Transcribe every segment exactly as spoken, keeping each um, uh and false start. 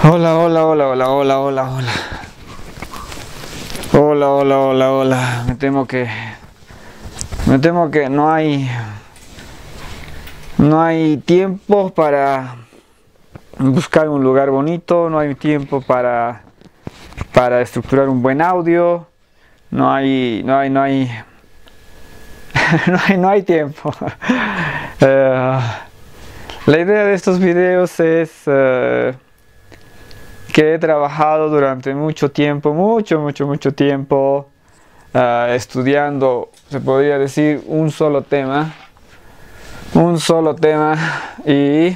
Hola, hola, hola, hola, hola, hola, hola. Hola, hola, hola, hola. Me temo que. Me temo que no hay. No hay tiempo para buscar un lugar bonito, no hay tiempo para. Para estructurar un buen audio. No hay. No hay, no hay. no hay, no hay tiempo. uh, la idea de estos videos es. Uh, que he trabajado durante mucho tiempo, mucho, mucho, mucho tiempo, uh, estudiando, se podría decir, un solo tema, un solo tema, y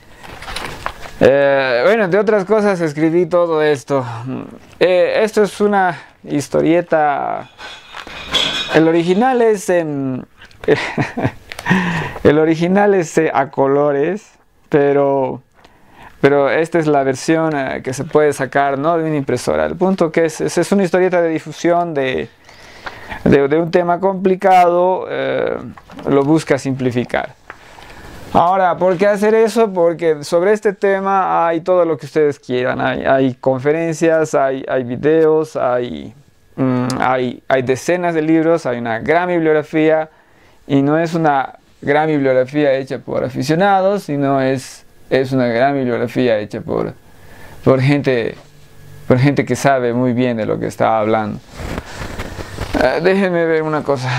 eh, bueno, entre otras cosas escribí todo esto. Eh, esto es una historieta, el original es en, el original es eh, a colores, pero... Pero esta es la versión eh, que se puede sacar, ¿no?, de una impresora. El punto que es, es, es una historieta de difusión de, de, de un tema complicado, eh, lo busca simplificar. Ahora, ¿por qué hacer eso? Porque sobre este tema hay todo lo que ustedes quieran. Hay, hay conferencias, hay, hay videos, hay, mm, hay, hay decenas de libros, hay una gran bibliografía. Y no es una gran bibliografía hecha por aficionados, sino es... Es una gran bibliografía hecha por, por, gente, por gente que sabe muy bien de lo que está hablando. Uh, déjenme ver una cosa.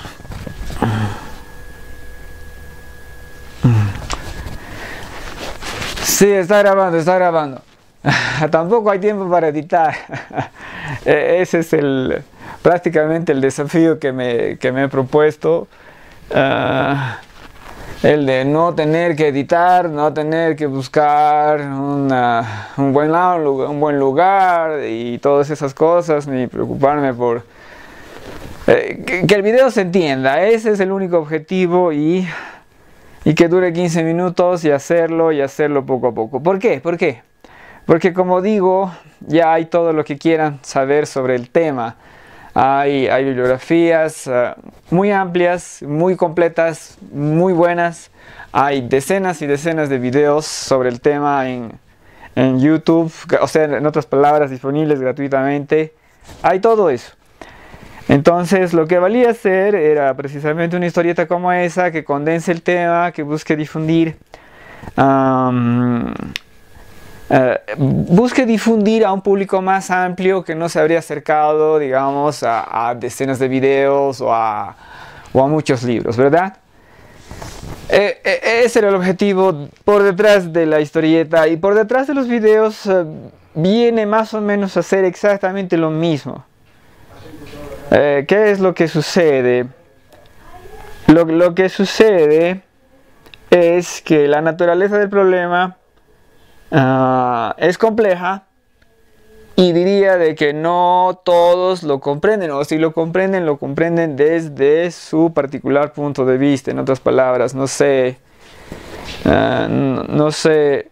Sí, está grabando, está grabando. Tampoco hay tiempo para editar. Ese es el, prácticamente el desafío que me, que me he propuesto. Uh, El de no tener que editar, no tener que buscar una, un, buen, un buen lugar y todas esas cosas, ni preocuparme por eh, que, que el video se entienda. Ese es el único objetivo, y, y que dure quince minutos y hacerlo y hacerlo poco a poco. ¿Por qué? ¿Por qué? Porque, como digo, ya hay todo lo que quieran saber sobre el tema. Hay, hay bibliografías uh, muy amplias, muy completas, muy buenas. Hay decenas y decenas de videos sobre el tema en, en YouTube, o sea, en otras palabras, disponibles gratuitamente. Hay todo eso. Entonces, lo que valía hacer era precisamente una historieta como esa, que condense el tema, que busque difundir... Um, Uh, busque difundir a un público más amplio que no se habría acercado, digamos, a, a decenas de videos o a, o a muchos libros, ¿verdad? Eh, eh, ese era el objetivo por detrás de la historieta, y por detrás de los videos uh, viene más o menos a hacer exactamente lo mismo. Eh, ¿Qué es lo que sucede? Lo, lo que sucede es que la naturaleza del problema Uh, es compleja, y diría de que no todos lo comprenden, o si lo comprenden, lo comprenden desde su particular punto de vista. En otras palabras, no sé, uh, no, no sé,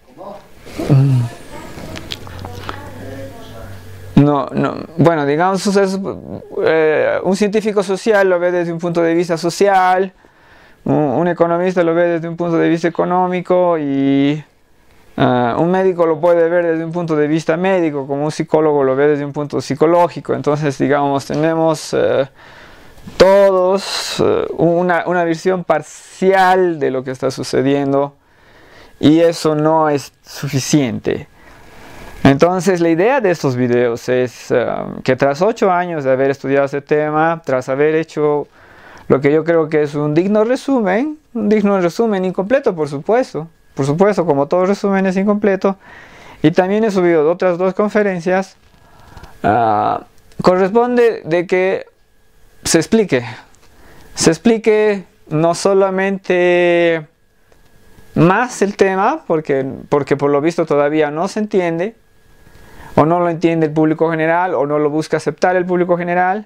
no, no, bueno, digamos, es, eh, un científico social lo ve desde un punto de vista social, un, un economista lo ve desde un punto de vista económico, y Uh, un médico lo puede ver desde un punto de vista médico, como un psicólogo lo ve desde un punto psicológico. Entonces, digamos, tenemos uh, todos uh, una, una visión parcial de lo que está sucediendo, y eso no es suficiente. Entonces, la idea de estos videos es uh, que tras ocho años de haber estudiado este tema, tras haber hecho lo que yo creo que es un digno resumen, un digno resumen incompleto, por supuesto, Por supuesto, como todo resumen es incompleto, y también he subido otras dos conferencias, uh, corresponde de que se explique, se explique no solamente más el tema, porque, porque por lo visto todavía no se entiende, o no lo entiende el público general, o no lo busca aceptar el público general,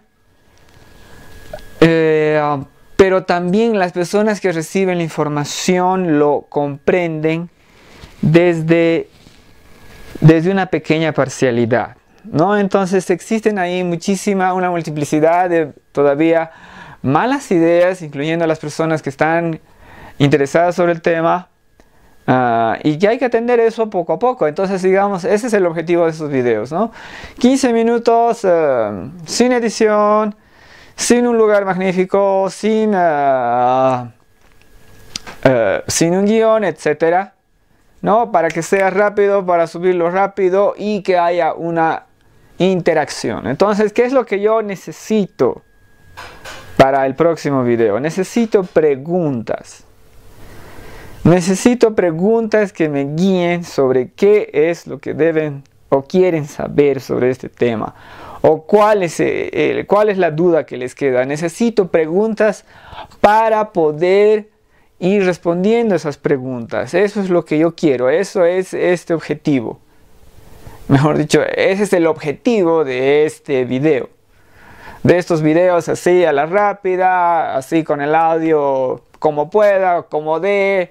eh, uh, pero también las personas que reciben la información lo comprenden desde, desde una pequeña parcialidad, ¿no? Entonces existen ahí muchísima, una multiplicidad de todavía malas ideas, incluyendo a las personas que están interesadas sobre el tema, Uh, y que hay que atender eso poco a poco. Entonces, digamos, ese es el objetivo de estos videos, ¿no? quince minutos uh, sin edición, sin un lugar magnífico, sin, uh, uh, sin un guión, etcétera, ¿no? Para que sea rápido, para subirlo rápido y que haya una interacción. Entonces, ¿qué es lo que yo necesito para el próximo video? Necesito preguntas. Necesito preguntas que me guíen sobre qué es lo que deben o quieren saber sobre este tema. O cuál es, eh, cuál es la duda que les queda. Necesito preguntas para poder ir respondiendo esas preguntas. Eso es lo que yo quiero. Eso es este objetivo. Mejor dicho, ese es el objetivo de este video. De estos videos así a la rápida, así con el audio como pueda, como dé.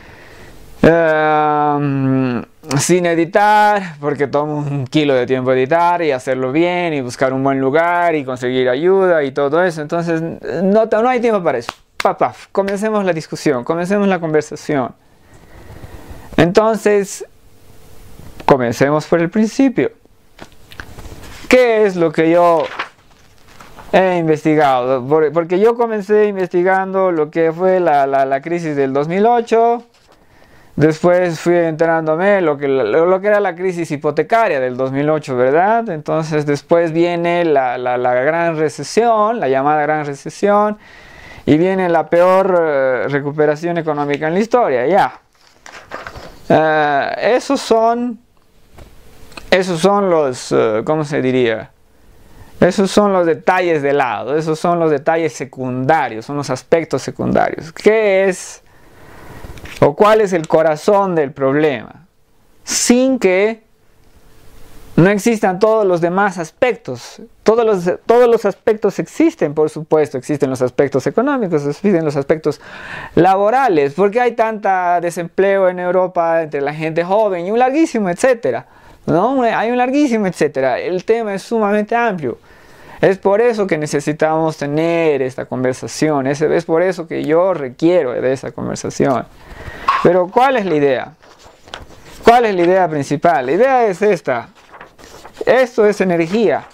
Uh, sin editar, porque toma un kilo de tiempo editar y hacerlo bien y buscar un buen lugar y conseguir ayuda y todo eso. Entonces no, no hay tiempo para eso. Paf, paf, comencemos la discusión, comencemos la conversación. Entonces, comencemos por el principio. ¿Qué es lo que yo he investigado? Porque yo comencé investigando lo que fue la, la, la crisis del dos mil ocho. Después fui enterándome lo que, lo, lo que era la crisis hipotecaria del dos mil ocho, ¿verdad? Entonces después viene la, la, la gran recesión, la llamada gran recesión, y viene la peor uh, recuperación económica en la historia, ya. Uh, esos son, esos son los, uh, ¿cómo se diría? Esos son los detalles de lado, esos son los detalles secundarios, son los aspectos secundarios. ¿Qué es? ¿O cuál es el corazón del problema? Sin que no existan todos los demás aspectos. Todos los, todos los aspectos existen, por supuesto. Existen los aspectos económicos, existen los aspectos laborales. ¿Por qué hay tanta desempleo en Europa entre la gente joven? Y un larguísimo etcétera, ¿no? Hay un larguísimo etcétera. El tema es sumamente amplio. Es por eso que necesitamos tener esta conversación. Es, es por eso que yo requiero de esta conversación. Pero ¿cuál es la idea? ¿Cuál es la idea principal? La idea es esta. Esto es energía.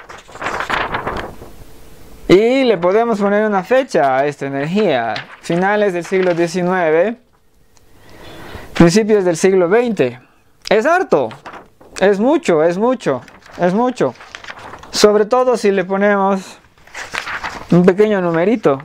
Y le podemos poner una fecha a esta energía. Finales del siglo diecinueve. Principios del siglo veinte. Es harto. Es mucho, es mucho, es mucho. Sobre todo si le ponemos un pequeño numerito.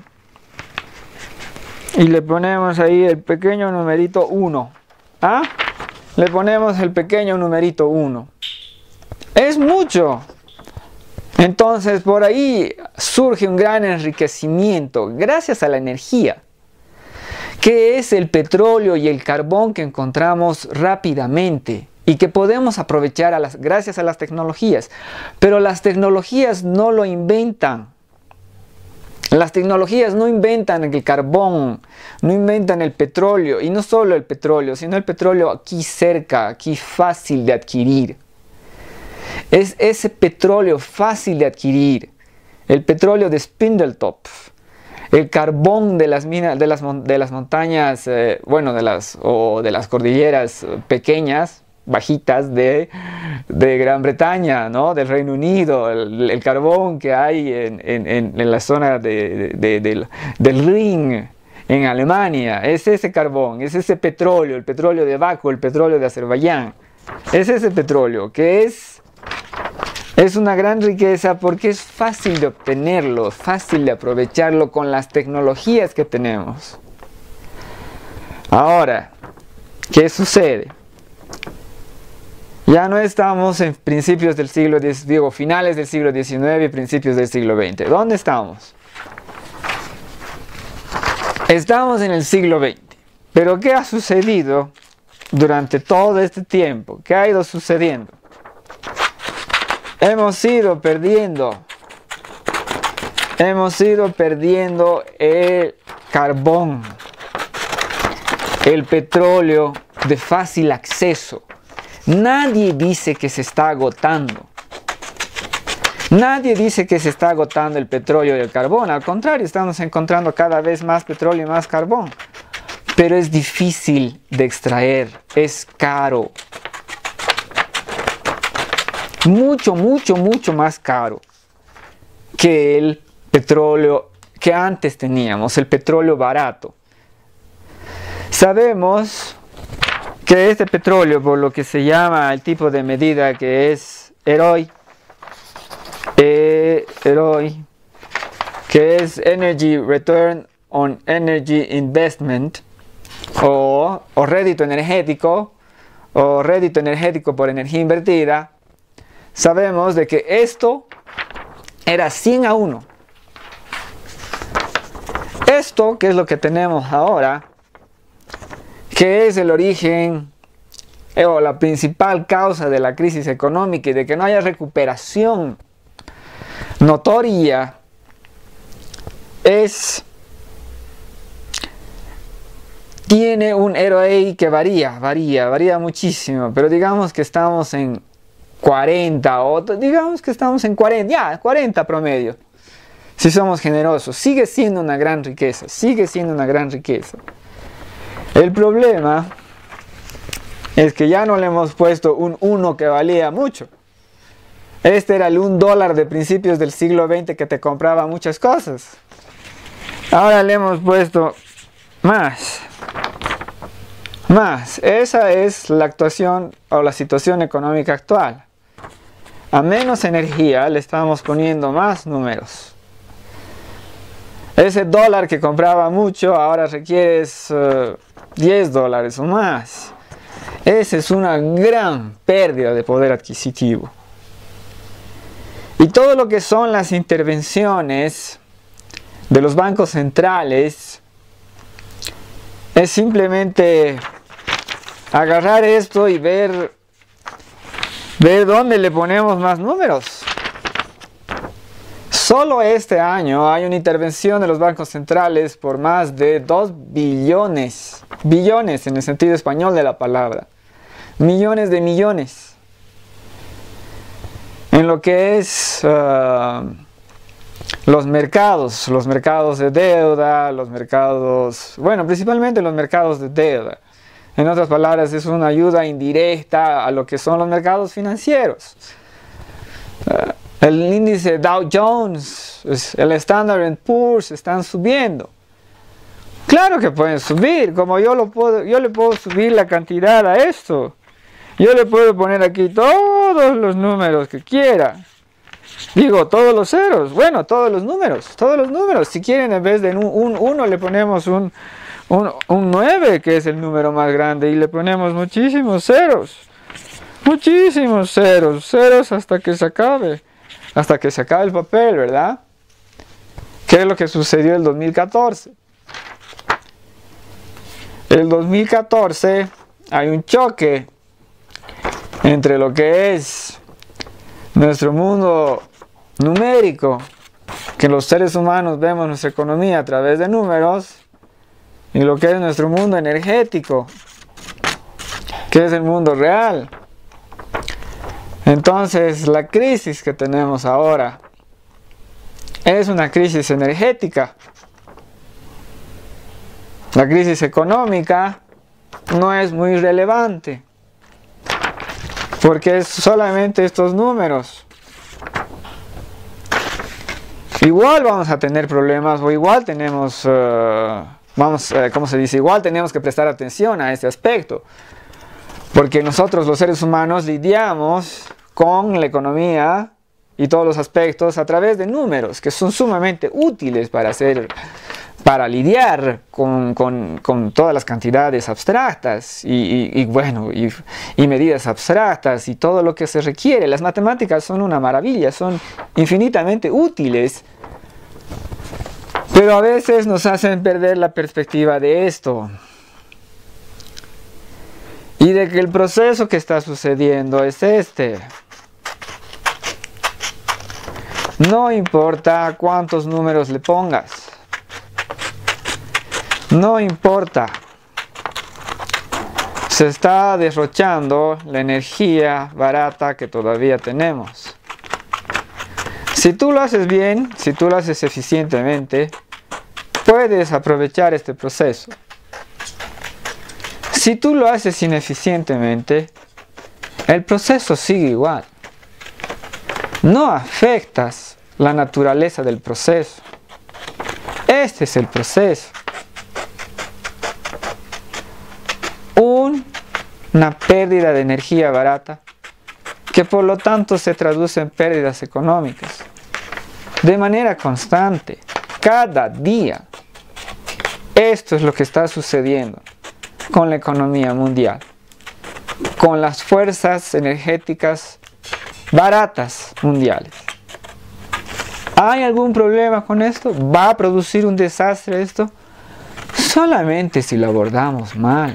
Y le ponemos ahí el pequeño numerito uno. ¿Ah? Le ponemos el pequeño numerito uno. Es mucho. Entonces por ahí surge un gran enriquecimiento gracias a la energía, que es el petróleo y el carbón que encontramos rápidamente y que podemos aprovechar a las, gracias a las tecnologías. Pero las tecnologías no lo inventan. Las tecnologías no inventan el carbón, no inventan el petróleo, y no solo el petróleo, sino el petróleo aquí cerca, aquí fácil de adquirir. Es ese petróleo fácil de adquirir, el petróleo de Spindletop, el carbón de las minas, de las, de las montañas, eh, bueno, de las, o de las cordilleras pequeñas, bajitas de, de Gran Bretaña, ¿no? Del Reino Unido, el, el carbón que hay en, en, en la zona de, de, de, del, del Rin, en Alemania. Es ese carbón, es ese petróleo, el petróleo de Bakú, el petróleo de Azerbaiyán. Es ese petróleo que es, es una gran riqueza porque es fácil de obtenerlo, fácil de aprovecharlo con las tecnologías que tenemos. Ahora, ¿qué sucede? Ya no estamos en principios del siglo diez, digo, finales del siglo diecinueve y principios del siglo veinte. ¿Dónde estamos? Estamos en el siglo veinte. Pero ¿qué ha sucedido durante todo este tiempo? ¿Qué ha ido sucediendo? Hemos ido perdiendo, hemos ido perdiendo el carbón, el petróleo de fácil acceso. Nadie dice que se está agotando. Nadie dice que se está agotando el petróleo y el carbón. Al contrario, estamos encontrando cada vez más petróleo y más carbón. pero es difícil de extraer, es caro. Mucho, mucho, mucho más caro que el petróleo que antes teníamos, el petróleo barato. Sabemos que este petróleo, por lo que se llama el tipo de medida que es E R O I, E R O I, que es Energy Return on Energy Investment, o, o rédito energético, o rédito energético por energía invertida, sabemos de que esto era cien a uno. Esto, que es lo que tenemos ahora, que es el origen eh, o la principal causa de la crisis económica y de que no haya recuperación notoria, es tiene un E R O I que varía, varía, varía muchísimo, pero digamos que estamos en cuarenta, o digamos que estamos en cuarenta, ya, cuarenta promedio, si somos generosos. Sigue siendo una gran riqueza, sigue siendo una gran riqueza. El problema es que ya no le hemos puesto un uno que valía mucho. Este era el un dólar de principios del siglo veinte que te compraba muchas cosas. Ahora le hemos puesto más. Más. Esa es la actuación o la situación económica actual. A menos energía le estamos poniendo más números. Ese dólar que compraba mucho ahora requieres uh, diez dólares o más. Esa es una gran pérdida de poder adquisitivo. Y todo lo que son las intervenciones de los bancos centrales es simplemente agarrar esto y ver, ver dónde le ponemos más números. Solo este año hay una intervención de los bancos centrales por más de dos billones, billones en el sentido español de la palabra, millones de millones, en lo que es uh, los mercados, los mercados de deuda, los mercados, bueno, principalmente los mercados de deuda. En otras palabras, es una ayuda indirecta a lo que son los mercados financieros. Uh, el índice Dow Jones, el Standard and Poor's están subiendo. Claro que pueden subir, como yo, lo puedo, yo le puedo subir la cantidad a esto. Yo le puedo poner aquí todos los números que quiera. Digo, todos los ceros, bueno, todos los números, todos los números. Si quieren, en vez de un uno le ponemos un, un, un nueve, que es el número más grande, y le ponemos muchísimos ceros. Muchísimos ceros, ceros hasta que se acabe. Hasta que se acabe el papel, ¿verdad? ¿Qué es lo que sucedió en el dos mil catorce? El dos mil catorce hay un choque entre lo que es nuestro mundo numérico, que los seres humanos vemos nuestra economía a través de números, y lo que es nuestro mundo energético, que es el mundo real. Entonces, la crisis que tenemos ahora es una crisis energética. La crisis económica no es muy relevante, porque es solamente estos números. Igual vamos a tener problemas, o igual tenemos, uh, vamos, uh, ¿cómo se dice? Igual tenemos que prestar atención a este aspecto, porque nosotros los seres humanos lidiamos con la economía y todos los aspectos a través de números, que son sumamente útiles para hacer, para lidiar con, con, con todas las cantidades abstractas y, y, y bueno, y, y medidas abstractas y todo lo que se requiere. Las matemáticas son una maravilla, son infinitamente útiles, pero a veces nos hacen perder la perspectiva de esto y de que el proceso que está sucediendo es este. No importa cuántos números le pongas, no importa, se está derrochando la energía barata que todavía tenemos. Si tú lo haces bien, si tú lo haces eficientemente, puedes aprovechar este proceso. Si tú lo haces ineficientemente, el proceso sigue igual. No afectas la naturaleza del proceso. Este es el proceso. Un, una pérdida de energía barata, que por lo tanto se traduce en pérdidas económicas. De manera constante, cada día. Esto es lo que está sucediendo con la economía mundial, con las fuerzas energéticas baratas mundiales. ¿Hay algún problema con esto? ¿Va a producir un desastre esto? Solamente si lo abordamos mal.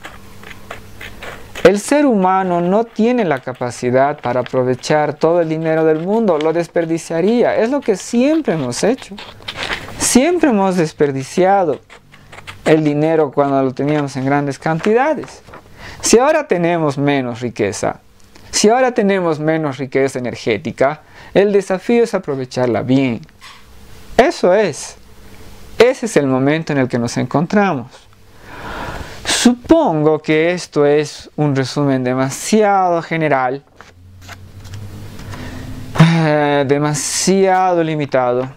El ser humano no tiene la capacidad para aprovechar todo el dinero del mundo, lo desperdiciaría. Es lo que siempre hemos hecho. Siempre hemos desperdiciado el dinero cuando lo teníamos en grandes cantidades. Si ahora tenemos menos riqueza, si ahora tenemos menos riqueza energética, el desafío es aprovecharla bien. Eso es. Ese es el momento en el que nos encontramos. Supongo que esto es un resumen demasiado general, eh, demasiado limitado,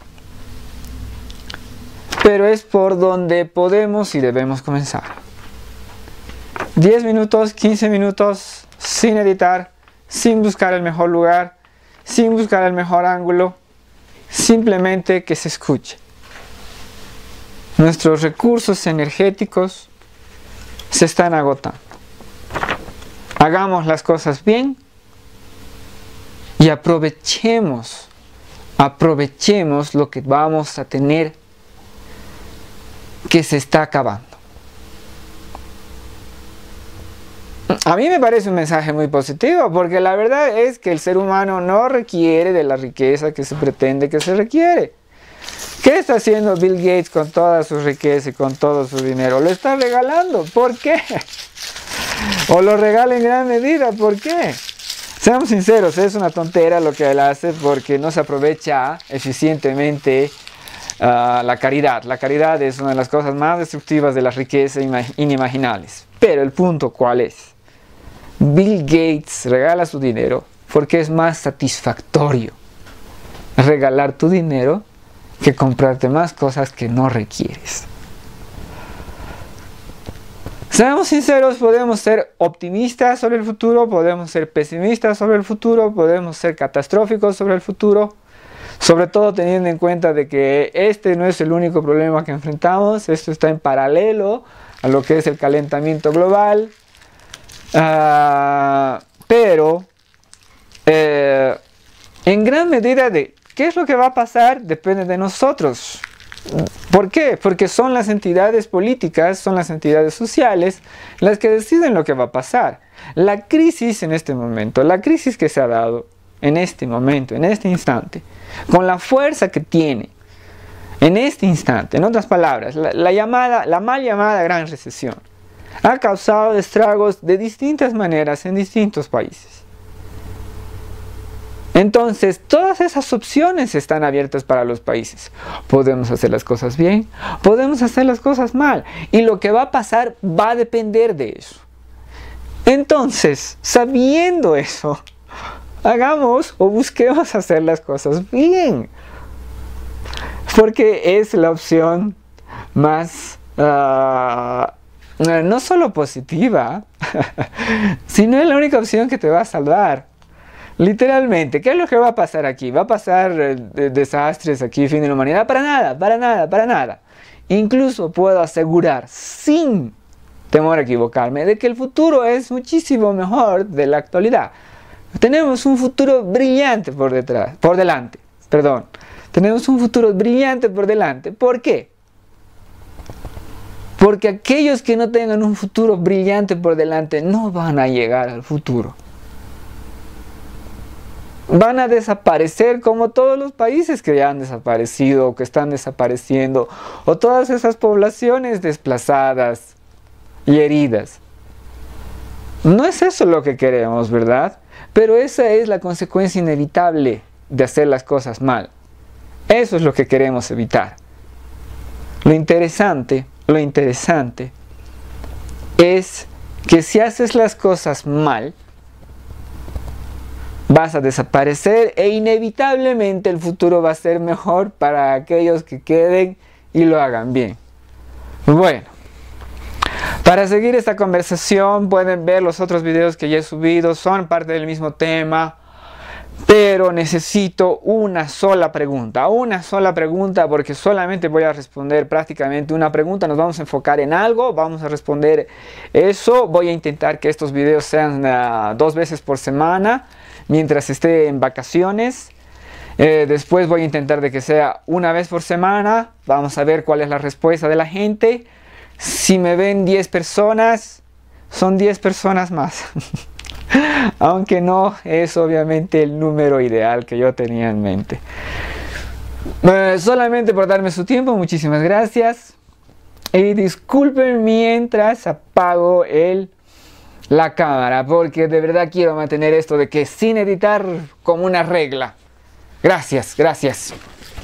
pero es por donde podemos y debemos comenzar. diez minutos, quince minutos, sin editar, sin buscar el mejor lugar, sin buscar el mejor ángulo, simplemente que se escuche. Nuestros recursos energéticos se están agotando. Hagamos las cosas bien y aprovechemos, aprovechemos lo que vamos a tener, que se está acabando. A mí me parece un mensaje muy positivo, porque la verdad es que el ser humano no requiere de la riqueza que se pretende que se requiere. ¿Qué está haciendo Bill Gates con toda su riqueza y con todo su dinero? Lo está regalando. ¿Por qué? O lo regala en gran medida. ¿Por qué? Seamos sinceros, es una tontera lo que él hace, porque no se aprovecha eficientemente uh, la caridad. La caridad es una de las cosas más destructivas de la riqueza inimaginables. Pero el punto, ¿cuál es? Bill Gates regala su dinero porque es más satisfactorio regalar tu dinero que comprarte más cosas que no requieres. Seamos sinceros, podemos ser optimistas sobre el futuro, podemos ser pesimistas sobre el futuro, podemos ser catastróficos sobre el futuro, sobre todo teniendo en cuenta de que este no es el único problema que enfrentamos, esto está en paralelo a lo que es el calentamiento global, uh, pero eh, en gran medida de ¿qué es lo que va a pasar? Depende de nosotros. ¿Por qué? Porque son las entidades políticas, son las entidades sociales las que deciden lo que va a pasar. La crisis en este momento, la crisis que se ha dado en este momento, en este instante, con la fuerza que tiene en este instante, en otras palabras, la, la, llamada, la mal llamada gran recesión, ha causado estragos de distintas maneras en distintos países. Entonces, todas esas opciones están abiertas para los países. Podemos hacer las cosas bien, podemos hacer las cosas mal. Y lo que va a pasar va a depender de eso. Entonces, sabiendo eso, hagamos o busquemos hacer las cosas bien. Porque es la opción más, uh, no solo positiva, sino es la única opción que te va a salvar. Literalmente, ¿qué es lo que va a pasar aquí? ¿Va a pasar eh, desastres aquí, fin de la humanidad? Para nada, para nada, para nada. Incluso puedo asegurar, sin temor a equivocarme, de que el futuro es muchísimo mejor de la actualidad. Tenemos un futuro brillante por detrás, por delante, perdón. Tenemos un futuro brillante por delante. ¿Por qué? Porque aquellos que no tengan un futuro brillante por delante no van a llegar al futuro. Van a desaparecer como todos los países que ya han desaparecido o que están desapareciendo, o todas esas poblaciones desplazadas y heridas. No es eso lo que queremos, ¿verdad? Pero esa es la consecuencia inevitable de hacer las cosas mal. Eso es lo que queremos evitar. Lo interesante, lo interesante es que si haces las cosas mal, vas a desaparecer e inevitablemente el futuro va a ser mejor para aquellos que queden y lo hagan bien. Bueno, para seguir esta conversación pueden ver los otros videos que ya he subido, son parte del mismo tema, pero necesito una sola pregunta, una sola pregunta porque solamente voy a responder prácticamente una pregunta, nos vamos a enfocar en algo, vamos a responder eso, voy a intentar que estos videos sean uh, dos veces por semana mientras esté en vacaciones. Eh, después voy a intentar de que sea una vez por semana. Vamos a ver cuál es la respuesta de la gente. Si me ven diez personas, son diez personas más. Aunque no es obviamente el número ideal que yo tenía en mente. Eh, solamente por darme su tiempo, muchísimas gracias. Y disculpen mientras apago el, la cámara, porque de verdad quiero mantener esto de que sin editar como una regla. Gracias, gracias.